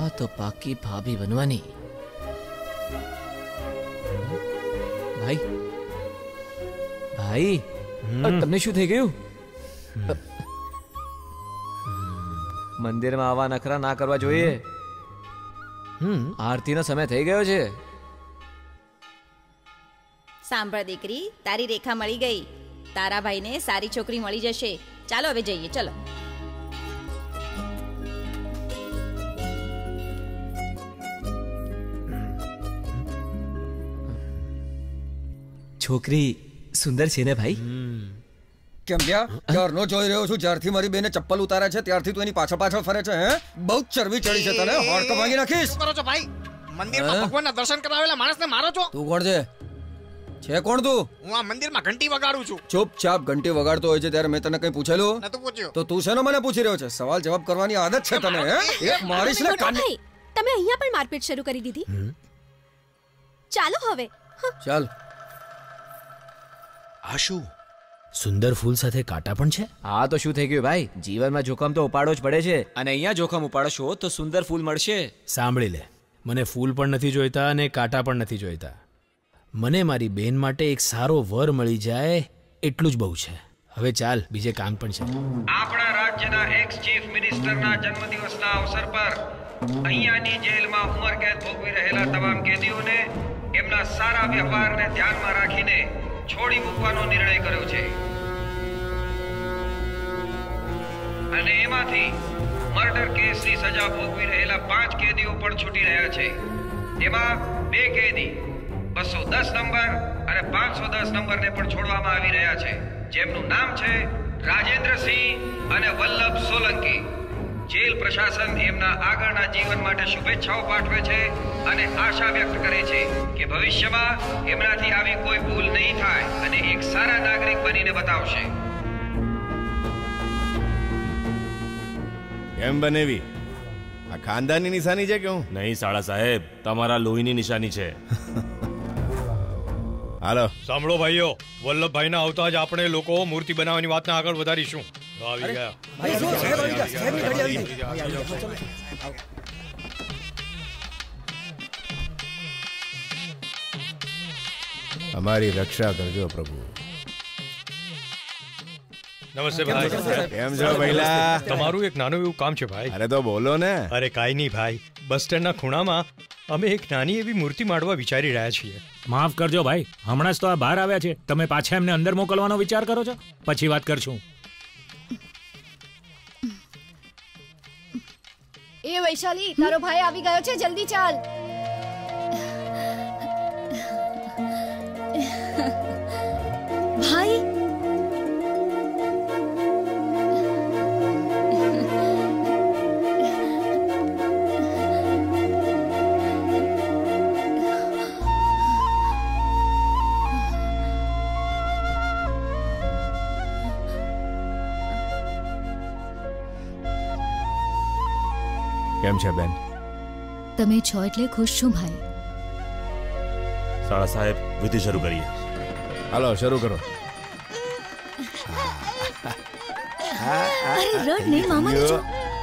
આ તો પાકી ભાભી બનવાની. ભાઈ ભાઈ તમને શું થઈ ગયું? મંદિરમાં આવા નખરા ના કરવા જોઈએ. આરતીનો સમય થઈ ગયો છે. સાંભળ દીકરી, તારી રેખા મળી ગઈ. તારા ભાઈને સારી છોકરી મળી જશે. ચાલો હવે જઈએ. ચલો. છોકરી સુંદર છે ને ભાઈ? કેમ ક્યારનો જોઈ રહ્યો છું. જ્યારથી મારી બેને ચપ્પલ ઉતાર્યા છે ત્યારથી તું એની પાછળ પાછળ ફરે છે. હે, બહુ ચરબી ચડી છે તને. હોડકો ભાંગી નાખીશ. શું કરો છો ભાઈ? મંદિરમાં ભગવાનના દર્શન કરાવેલા માણસને મારો છો? તું કોણ છે? છે કોણ તું? હું આ મંદિરમાં ઘંટી વગાડું છું. ચૂપચાપ ઘંટી વગાડતો હોય છે ત્યારે મેં તને કઈ પૂછેલું? નતું પૂછ્યું. તો તું શેનો મને પૂછી રહ્યો છે? સવાલ જવાબ કરવાની આદત છે તને? હે, મારીશ ને કાન. તમે અહીંયા પણ મારપીટ શરૂ કરી દીધી. ચાલો હવે. ચાલ. આ શું સુંદર ફૂલ સાથે કાંટા પણ છે? હા તો શું થઈ ગયું ભાઈ? જીવનમાં જોખમ તો ઉપાડવો જ પડે છે, અને અહીંયા જોખમ ઉપાડશો તો સુંદર ફૂલ મળશે. સાંભળી લે, મને ફૂલ પણ નથી જોઈતા અને કાંટા પણ નથી જોઈતા. મને મારી બેન માટે એક સારો વર મળી જાય એટલું જ બહુ છે. હવે ચાલ, બીજે કામ પણ છે. આપણા રાજ્યના એક્સ ચીફ મિનિસ્ટરના જન્મદિવસના અવસર પર અહીંયાની જેલમાં ઉંમરકેદ ભોગવી રહેલા તમામ કેદીઓને એમના સારા વ્યવહારને ધ્યાનમાં રાખીને છોડી મૂકવાનો નિર્ણય કર્યો છે. અને એમાંથી મર્ડર કેસની સજા ભોગવી રહેલા 5 કેદીઓ પણ છૂટી રહ્યા છે. એમાં 2 કેદી 210 નંબર અને 510 નંબરને પણ છોડવામાં આવી રહ્યા છે, જેમનું નામ છે રાજેન્દ્રસિંહ અને વલ્લભ સોલંકી. જેલ પ્રશાસન એમના આગળના જીવન માટે શુભેચ્છાઓ પાઠવે છે અને આશા વ્યક્ત કરે છે કે ભવિષ્યમાં એમનાથી આવી કોઈ ભૂલ નહીં થાય અને એક સારા નાગરિક બનીને બતાવશે. કેમ બનેવી? આ ખાનદાની નિશાની છે કે હું? નહીં સાળા સાહેબ, તમારા લોહીની નિશાની છે. હાલો સાંભળો ભાઈઓ, વલ્લભભાઈના આવતા જ આપણે લોકો મૂર્તિ બનાવવાની વાતને આગળ વધારીશું. આવી ગયા. અમારી રક્ષા કરજો પ્રભુ. નમસ્તે ભાઈ. કેમ છો પહેલા? તમારું એક નાનું એવું કામ છે ભાઈ. અરે તો બોલો ને. અરે કાઈ નહીં ભાઈ, બસ સ્ટેન્ડના ખૂણામાં અમે એક નાની એવી મૂર્તિ માંડવા વિચારી રહ્યા છીએ. માફ કરજો ભાઈ, હમણાં જ તો આ બહાર આવ્યા છે. તમે પાછા એમને અંદર મોકલવાનો વિચાર કરો છો? પછી વાત કરશું. એ વૈશાલી, તારો ભાઈ આવી ગયો છે, જલ્દી ચાલ. ભાઈ કેમ છે બેન? તમે છો એટલે ખુશ છું ભાઈ. સાળા સાહેબ, વિધિ શરૂ કરીએ. હાલો શરૂ કરો. અરે રડ નહીં, મામાને જો.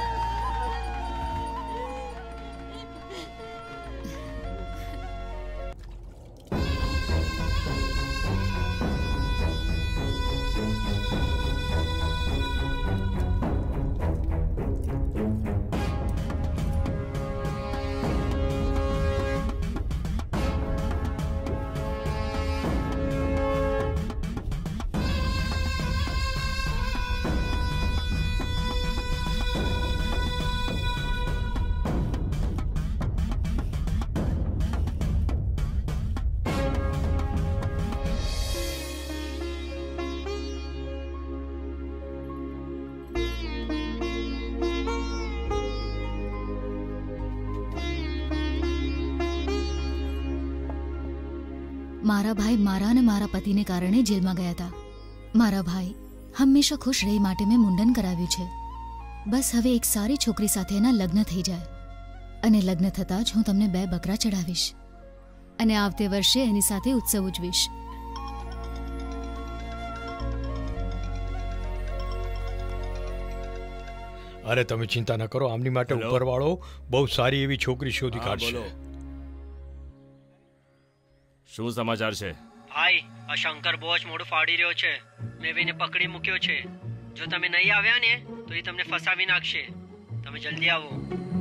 મારા ભાઈ મારા અને મારા પતિને કારણે જેલમાં ગયા હતા. મારા ભાઈ હંમેશા ખુશ રહે માટે મેં મુંડન કરાવ્યું છે. બસ હવે એક સારી છોકરી સાથે એના લગ્ન થઈ જાય, અને લગ્ન થતાં જ હું તમને 2 બકરા ચડાવીશ અને આવતે વર્ષે એની સાથે ઉત્સવ ઉજવીશ. અરે તમે ચિંતા ન કરો, આમની માટે ઉપરવાળો બહુ સારી એવી છોકરી શોધી કાઢશે. શું સમાચાર છે? ભાઈ, આ શંકર બહુ જ મોડું ફાડી રહ્યો છે. મેં એને પકડી મૂક્યો છે. જો તમે નહીં આવ્યા ને તો એ તમને ફસાવી નાખશે. તમે જલ્દી આવો.